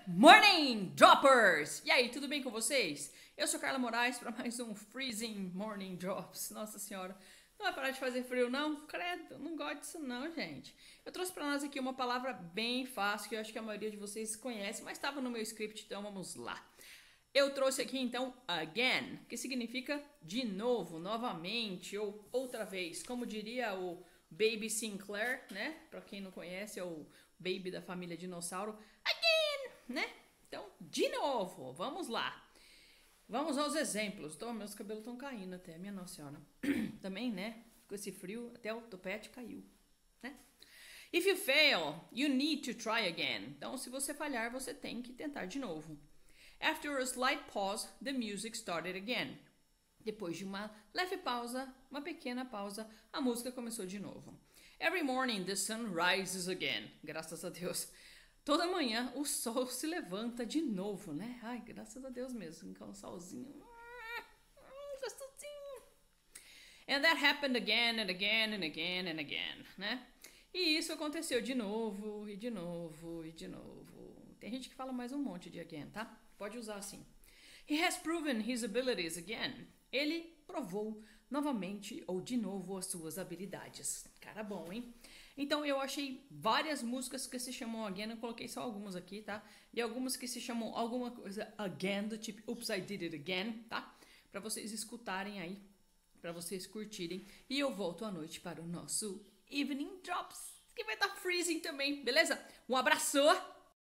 Morning Droppers! E aí, tudo bem com vocês? Eu sou Carla Moraes para mais um Freezing Morning Drops. Nossa senhora, não vai parar de fazer frio não? Credo, não gosto disso não, gente. Eu trouxe para nós aqui uma palavra bem fácil que eu acho que a maioria de vocês conhece, mas estava no meu script, então vamos lá. Eu trouxe aqui então again, que significa de novo, novamente ou outra vez, como diria o Baby Sinclair, né? Para quem não conhece, é o Baby da família dinossauro. Again, né? Então, de novo, vamos lá. Vamos aos exemplos. Então, meus cabelos estão caindo até, minha nossa senhora. Também, né? Com esse frio, até o topete caiu, né? If you fail, you need to try again. Então, se você falhar, você tem que tentar de novo. After a slight pause, the music started again. Depois de uma leve pausa, uma pequena pausa, a música começou de novo. Every morning the sun rises again. Graças a Deus. Toda manhã o sol se levanta de novo, né? Ai, graças a Deus mesmo. Com um solzinho. Gostosinho. And that happened again and again and again and again, né? E isso aconteceu de novo, e de novo, e de novo. Tem gente que fala mais um monte de again, tá? Pode usar assim. He has proven his abilities again. Ele provou novamente ou de novo as suas habilidades. Cara bom, hein? Então eu achei várias músicas que se chamam again, eu coloquei só algumas aqui, tá? E algumas que se chamam alguma coisa again, do tipo Oops, I did it again, tá? Pra vocês escutarem aí, pra vocês curtirem. E eu volto à noite para o nosso Evening Drops, que vai estar freezing também, beleza? Um abraço!